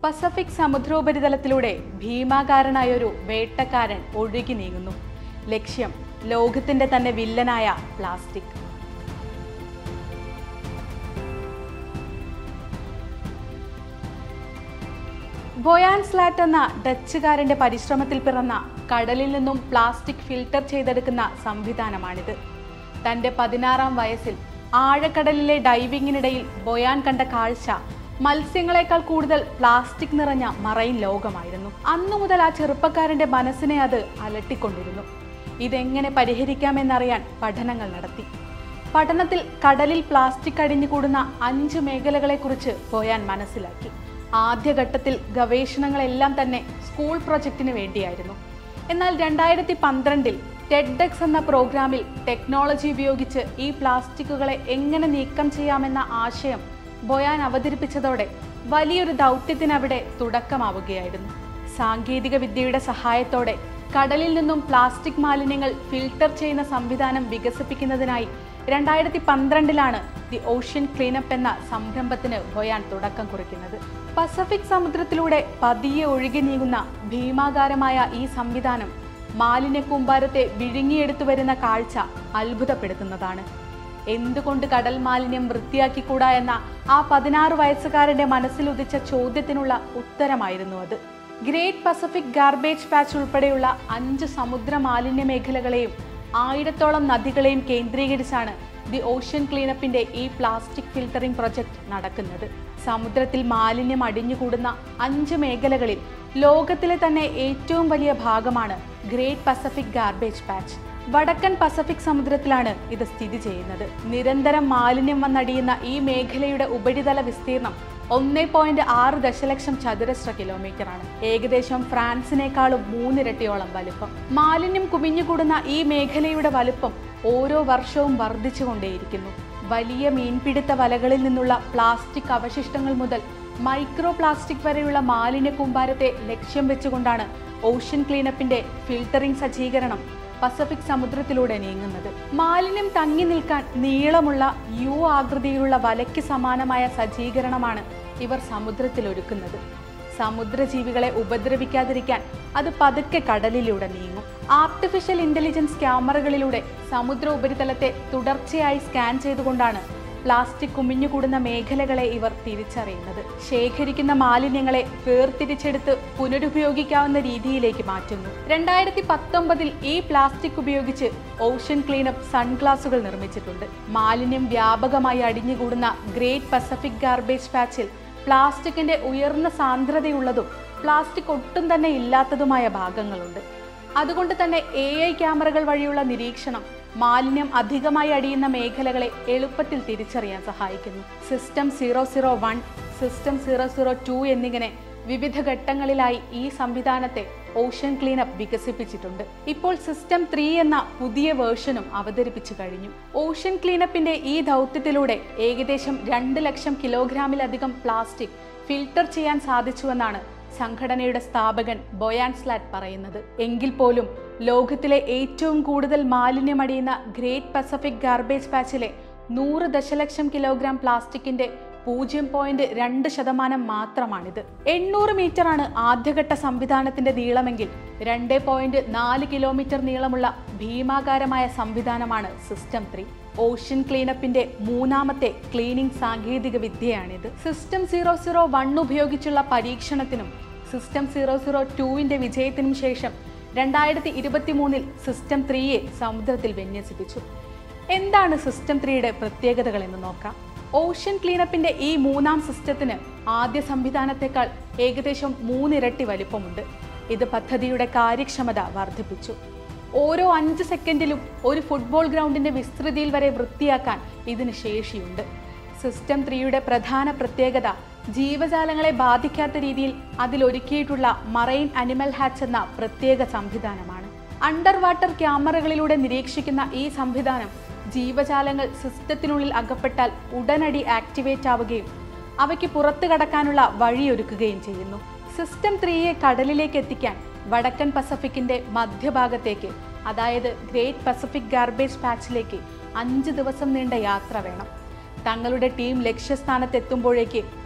Pacific സമുദ്രോപരിതലത്തിലൂടെ ഭീമാകാരനായൊരു വേട്ടക്കാരൻ ഒഴുകി നീങ്ങുന്നു. ലക്ഷ്യം ലോകത്തിന്റെ തന്നെ വില്ലനായ പ്ലാസ്റ്റിക്. 𝗵𝗂𝗠𝗀𝗃 എന്ന ഡച്ചുകാരന്റെ പരിശ്രമത്തിൽ പിറന്ന കടലിൽ നിന്നും പ്ലാസ്റ്റിക് ഫിൽട്ടർ ചെയ്തെടുക്കുന്ന സംവിധാനമാണിത്. തന്റെ 16-ാം വയസ്സിൽ ആഴക്കടലിലെ ഡൈവിങ്ങിനിടയിൽ ബൊയാൻ കണ്ട കാഴ്ച മത്സ്യങ്ങളെക്കാൾ കൂടുതൽ പ്ലാസ്റ്റിക് നിറഞ്ഞ മറൈൻ ലോകമായിരുന്നു. അന്നു മുതൽ ആ ചെറുപ്പക്കാരന്റെ മനസ്സിനെ അത് അലട്ടിക്കൊണ്ടിരുന്നു. ഇതെങ്ങനെ പരിഹരിക്കാമെന്നറിയാൻ പഠനങ്ങൾ നടത്തി. പഠനത്തിൽ കടലിൽ പ്ലാസ്റ്റിക് അടിഞ്ഞുകൂടുന്ന 5 മേഖലകളെക്കുറിച്ച് 𝗵𝗂𝗠 മനസ്സിലാക്കി. ആദ്യഘട്ടത്തിൽ ഗവേഷണങ്ങളെല്ലാം തന്നെ സ്കൂൾ പ്രൊജക്റ്റിന് വേണ്ടിയായിരുന്നു. എന്നാൽ 2012-ൽ TEDx എന്ന പ്രോഗ്രാമിൽ ടെക്നോളജി ഉപയോഗിച്ച് ഈ പ്ലാസ്റ്റിക്കുകളെ എങ്ങനെ നീക്കം ചെയ്യാമെന്ന ആശയം 𝗵𝗂𝗠 അവതരിപ്പിച്ചതോടെ വലിയൊരു ദൗത്യത്തിനവിടെ തുടക്കമാവുകയായിരുന്നു. സാങ്കേതിക വിദ്യയുടെ സഹായത്തോടെ കടലിൽ നിന്നും പ്ലാസ്റ്റിക് മാലിന്യങ്ങൾ ഫിൽട്ടർ ചെയ്യുന്ന സംവിധാനം വികസിപ്പിക്കുന്നതിനായി 2012-ലാണ് ദി ഓഷ്യൻ ക്ലീനപ്പ് എന്ന സംരംഭത്തിന് 𝗵𝗂𝗠 തുടക്കം കുറിക്കുന്നത്. പസഫിക് സമുദ്രത്തിലൂടെ പതിയെ ഒഴുകി നീങ്ങുന്ന ഭീമാകാരമായ ഈ സംവിധാനം മാലിന്യ കൂമ്പാരത്തെ വിഴുങ്ങിയെടുത്തു വരുന്ന കാഴ്ച അത്ഭുതപ്പെടുത്തുന്നതാണ്. എന്തുകൊണ്ട് കടൽ മാലിന്യം വൃത്തിയാക്കിക്കൂടാ എന്ന ആ 16 വയസ്സുകാരന്റെ മനസ്സിലുദിച്ച ചോദ്യത്തിനുള്ള ഉത്തരമായിരുന്നു അത്. ഗ്രേറ്റ് പസഫിക് ഗാർബേജ് പാച്ച് ഉൾപ്പെടെയുള്ള 5 സമുദ്ര മാലിന്യ മേഖലകളെയും 1000-ഓളം നദികളെയും കേന്ദ്രീകരിച്ചാണ് ദി ഓഷ്യൻ ക്ലീനപ്പിന്റെ ഈ പ്ലാസ്റ്റിക് ഫിൽട്ടറിംഗ് പ്രൊജക്ട് നടക്കുന്നത്. സമുദ്രത്തിൽ മാലിന്യം അടിഞ്ഞുകൂടുന്ന 5 മേഖലകളിൽ ലോകത്തിലെ തന്നെ ഏറ്റവും വലിയ ഭാഗമാണ് ഗ്രേറ്റ് പസഫിക് ഗാർബേജ് പാച്ച്. വടക്കൻ പസഫിക് സമുദ്രത്തിലാണ് ഇത് സ്ഥിതി ചെയ്യുന്നത്. നിരന്തരം മാലിന്യം വന്നടിയുന്ന ഈ മേഖലയുടെ ഉപരിതല വിസ്തീർണം 1.6 ദശലക്ഷം ചതുരശ്ര കിലോമീറ്ററാണ്. ഏകദേശം ഫ്രാൻസിനേക്കാളും 3 ഇരട്ടിയോളം വലുപ്പം. മാലിന്യം കുമിഞ്ഞുകൂടുന്ന ഈ മേഖലയുടെ വലുപ്പം ഓരോ വർഷവും വർദ്ധിച്ചുകൊണ്ടേയിരിക്കുന്നു. വലിയ മീൻപിടുത്ത വലകളിൽ നിന്നുള്ള പ്ലാസ്റ്റിക് അവശിഷ്ടങ്ങൾ മുതൽ മൈക്രോ പ്ലാസ്റ്റിക് വരെയുള്ള മാലിന്യ കൂമ്പാരത്തെ ലക്ഷ്യം വെച്ചുകൊണ്ടാണ് ഓഷ്യൻ ക്ലീനപ്പിന്റെ ഫിൽട്ടറിംഗ് സജ്ജീകരണം പസഫിക് സമുദ്രത്തിലൂടെ നീങ്ങുന്നത്. മാലിന്യം തങ്ങി നിൽക്കാൻ നീളമുള്ള യു ആകൃതിയിലുള്ള വലയ്ക്ക് സമാനമായ സജ്ജീകരണമാണ് ഇവർ സമുദ്രത്തിൽ ഒരുക്കുന്നത്. സമുദ്രജീവികളെ ഉപദ്രവിക്കാതിരിക്കാൻ അത് പതുക്കെ കടലിലൂടെ നീങ്ങും. ആർട്ടിഫിഷ്യൽ ഇന്റലിജൻസ് ക്യാമറകളിലൂടെ സമുദ്ര ഉപരിതലത്തെ തുടർച്ചയായി സ്കാൻ ചെയ്തുകൊണ്ടാണ് പ്ലാസ്റ്റിക് കുമിഞ്ഞുകൂടുന്ന മേഖലകളെ ഇവർ തിരിച്ചറിയുന്നത്. ശേഖരിക്കുന്ന മാലിന്യങ്ങളെ വേർതിരിച്ചെടുത്ത് പുനരുപയോഗിക്കാവുന്ന രീതിയിലേക്ക് മാറ്റുന്നു. 2019-ൽ ഈ പ്ലാസ്റ്റിക് ഉപയോഗിച്ച് ഓഷ്യൻ ക്ലീനപ്പ് സൺഗ്ലാസുകൾ നിർമ്മിച്ചിട്ടുണ്ട്. മാലിന്യം വ്യാപകമായി അടിഞ്ഞുകൂടുന്ന ഗ്രേറ്റ് പസഫിക് ഗാർബേജ് പാച്ചിൽ പ്ലാസ്റ്റിക്കിന്റെ ഉയർന്ന സാന്ദ്രതയുള്ളതും പ്ലാസ്റ്റിക് ഒട്ടും തന്നെ ഇല്ലാത്തതുമായ ഭാഗങ്ങളുണ്ട്. അതുകൊണ്ട് തന്നെ AI ക്യാമറകൾ വഴിയുള്ള നിരീക്ഷണം മാലിന്യം അധികമായി അടിയുന്ന മേഖലകളെ എളുപ്പത്തിൽ തിരിച്ചറിയാൻ സഹായിക്കുന്നു. സിസ്റ്റം 001, സിസ്റ്റം 002 എന്നിങ്ങനെ വിവിധ ഘട്ടങ്ങളിലായി ഈ സംവിധാനത്തെ ഓഷ്യൻ ക്ലീനപ്പ് വികസിപ്പിച്ചിട്ടുണ്ട്. ഇപ്പോൾ സിസ്റ്റം 3 എന്ന പുതിയ വേർഷനും അവതരിപ്പിച്ചു കഴിഞ്ഞു. ഓഷ്യൻ ക്ലീനപ്പിന്റെ ഈ ദൗത്യത്തിലൂടെ ഏകദേശം 2 ലക്ഷം കിലോഗ്രാമിലധികം പ്ലാസ്റ്റിക് ഫിൽട്ടർ ചെയ്യാൻ സാധിച്ചുവെന്നാണ് സംഘടനയുടെ സ്ഥാപകൻ 𝗵𝗂𝗠 പറയുന്നത്. എങ്കിൽ പോലും ലോകത്തിലെ ഏറ്റവും കൂടുതൽ മാലിന്യമടിയുന്ന ഗ്രേറ്റ് പസഫിക് ഗാർബേജ് പാച്ചിലെ 100 ദശലക്ഷം കിലോഗ്രാം പ്ലാസ്റ്റിക്കിന്റെ 0.2% മാത്രമാണിത്. 800 മീറ്ററാണ് ആദ്യഘട്ട സംവിധാനത്തിന്റെ നീളമെങ്കിൽ 2.4 കിലോമീറ്റർ നീളമുള്ള ഭീമാകാരമായ സംവിധാനമാണ് സിസ്റ്റം 3. ഓഷ്യൻ ക്ലീനപ്പിന്റെ 3ാമത്തെ ക്ലീനിംഗ് സാങ്കേതിക വിദ്യയാണിത്. സിസ്റ്റം 001 ഉപയോഗിച്ചുള്ള പരീക്ഷണത്തിനും സിസ്റ്റം 002ന്റെ വിജയത്തിനും ശേഷം 2023-ൽ സിസ്റ്റം 3യെ സമുദ്രത്തിൽ വിന്യസിപ്പിച്ചു. എന്താണ് സിസ്റ്റം 3യുടെ പ്രത്യേകതകൾ എന്ന് നോക്കാം. ഓഷ്യൻ ക്ലീനപ്പിന്റെ ഈ 3ാം സിസ്റ്റത്തിന് ആദ്യ സംവിധാനത്തെക്കാൾ ഏകദേശം 3 ഇരട്ടി വലിപ്പമുണ്ട്. ഇത് പദ്ധതിയുടെ കാര്യക്ഷമത വർദ്ധിപ്പിച്ചു. ഓരോ 5 സെക്കൻഡിലും ഒരു ഫുട്ബോൾ ഗ്രൗണ്ടിന്റെ വിസ്തൃതിയിൽ വരെ വൃത്തിയാക്കാൻ ഇതിന് ശേഷിയുണ്ട്. സിസ്റ്റം 3യുടെ പ്രധാന പ്രത്യേകത ജീവജാലങ്ങളെ ബാധിക്കാത്ത രീതിയിൽ അതിലൊരുക്കിയിട്ടുള്ള മറൈൻ അനിമൽ ഹാച്ച് എന്ന പ്രത്യേക സംവിധാനമാണ്. അണ്ടർ വാട്ടർ ക്യാമറകളിലൂടെ നിരീക്ഷിക്കുന്ന ഈ സംവിധാനം ജീവജാലങ്ങൾ സിസ്റ്റത്തിനുള്ളിൽ അകപ്പെട്ടാൽ ഉടനടി ആക്ടിവേറ്റ് ആവുകയും അവയ്ക്ക് പുറത്തു കടക്കാനുള്ള വഴിയൊരുക്കുകയും ചെയ്യുന്നു. സിസ്റ്റം 3യെ കടലിലേക്ക് എത്തിക്കാൻ വടക്കൻ പസഫിക്കിന്റെ മധ്യഭാഗത്തേക്ക്, അതായത് ഗ്രേറ്റ് പസഫിക് ഗാർബേജ് പാച്ചിലേക്ക് 5 ദിവസം നീണ്ട യാത്ര വേണം. തങ്ങളുടെ ടീം ലക്ഷ്യസ്ഥാനത്തെത്തുമ്പോഴേക്ക്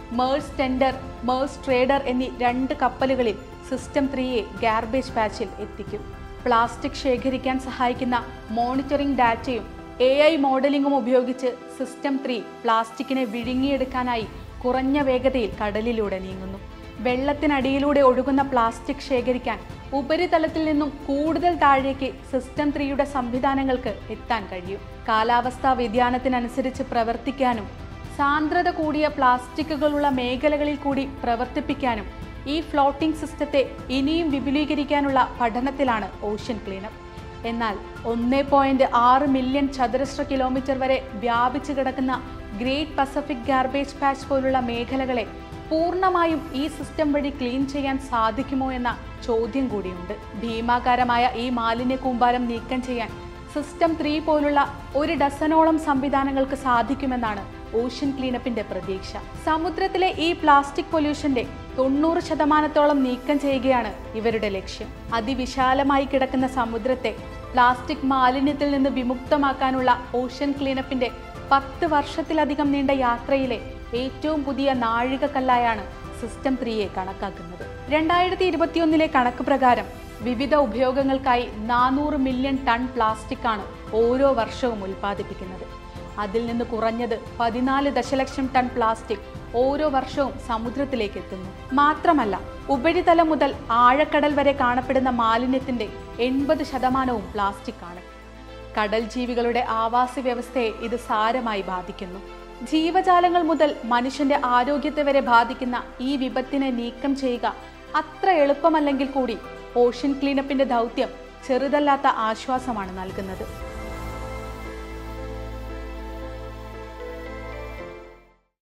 മേഴ്സ് ടെൻഡർ, മേഴ്സ് ട്രേഡർ എന്നീ 2 കപ്പലുകളിൽ സിസ്റ്റം 3യെ ഗാർബേജ് പാച്ചിൽ എത്തിക്കും. പ്ലാസ്റ്റിക് ശേഖരിക്കാൻ സഹായിക്കുന്ന മോണിറ്ററിംഗ് ഡാറ്റയും AI മോഡലിംഗും ഉപയോഗിച്ച് സിസ്റ്റം 3 പ്ലാസ്റ്റിക്കിനെ വിഴുങ്ങിയെടുക്കാനായി കുറഞ്ഞ വേഗതയിൽ കടലിലൂടെ നീങ്ങുന്നു. വെള്ളത്തിനടിയിലൂടെ ഒഴുകുന്ന പ്ലാസ്റ്റിക് ശേഖരിക്കാൻ ഉപരിതലത്തിൽ നിന്നും കൂടുതൽ താഴേക്ക് സിസ്റ്റം 3യുടെ സംവിധാനങ്ങൾക്ക് എത്താൻ കഴിയും. കാലാവസ്ഥാ വ്യതിയാനത്തിനനുസരിച്ച് പ്രവർത്തിക്കാനും സാന്ദ്രത കൂടിയ പ്ലാസ്റ്റിക്കുകളുള്ള മേഖലകളിൽ കൂടി പ്രവർത്തിപ്പിക്കാനും ഈ ഫ്ലോട്ടിംഗ് സിസ്റ്റത്തെ ഇനിയും വിപുലീകരിക്കാനുള്ള പഠനത്തിലാണ് ഓഷ്യൻ ക്ലീനപ്പ്. എന്നാൽ 1.6 മില്യൺ ചതുരശ്ര കിലോമീറ്റർ വരെ വ്യാപിച്ചു കിടക്കുന്ന ഗ്രേറ്റ് പസഫിക് ഗാർബേജ് പാച്ച് പോലുള്ള മേഖലകളെ പൂർണ്ണമായും ഈ സിസ്റ്റം വഴി ക്ലീൻ ചെയ്യാൻ സാധിക്കുമോ എന്ന ചോദ്യം കൂടിയുണ്ട്. ഭീമാകാരമായ ഈ മാലിന്യ കൂമ്പാരം നീക്കം ചെയ്യാൻ സിസ്റ്റം 3 പോലുള്ള 1 ഡസനോളം സംവിധാനങ്ങൾക്ക് സാധിക്കുമെന്നാണ് ഓഷ്യൻ ക്ലീനപ്പിന്റെ പ്രതീക്ഷ. സമുദ്രത്തിലെ ഈ പ്ലാസ്റ്റിക് പൊല്യൂഷന്റെ 90% നീക്കം ചെയ്യുകയാണ് ഇവരുടെ ലക്ഷ്യം. അതിവിശാലമായി കിടക്കുന്ന സമുദ്രത്തെ പ്ലാസ്റ്റിക് മാലിന്യത്തിൽ നിന്ന് വിമുക്തമാക്കാനുള്ള ഓഷ്യൻ ക്ലീനപ്പിന്റെ 10 വർഷത്തിലധികം നീണ്ട യാത്രയിലെ ഏറ്റവും പുതിയ നാഴികക്കല്ലായാണ് സിസ്റ്റം 3യെ കണക്കാക്കുന്നത്. 2021 കണക്ക് പ്രകാരം വിവിധ ഉപയോഗങ്ങൾക്കായി 400 മില്യൺ ടൺ പ്ലാസ്റ്റിക് ആണ് ഓരോ വർഷവും ഉൽപ്പാദിപ്പിക്കുന്നത്. അതിൽ നിന്ന് കുറഞ്ഞത് 14 ദശലക്ഷം ടൺ പ്ലാസ്റ്റിക് ഓരോ വർഷവും സമുദ്രത്തിലേക്ക് എത്തുന്നു. മാത്രമല്ല, ഉപരിതലം മുതൽ ആഴക്കടൽ വരെ കാണപ്പെടുന്ന മാലിന്യത്തിന്റെ 80% പ്ലാസ്റ്റിക് ആണ്. കടൽ ജീവികളുടെ ആവാസ വ്യവസ്ഥയെ ഇത് സാരമായി ബാധിക്കുന്നു. ജീവജാലങ്ങൾ മുതൽ മനുഷ്യന്റെ ആരോഗ്യത്തെ വരെ ബാധിക്കുന്ന ഈ വിപത്തിനെ നീക്കം ചെയ്യുക അത്ര എളുപ്പമല്ലെങ്കിൽ കൂടി ഓഷ്യൻ ക്ലീനപ്പിന്റെ ദൗത്യം ചെറുതല്ലാത്ത ആശ്വാസമാണ് നൽകുന്നത്.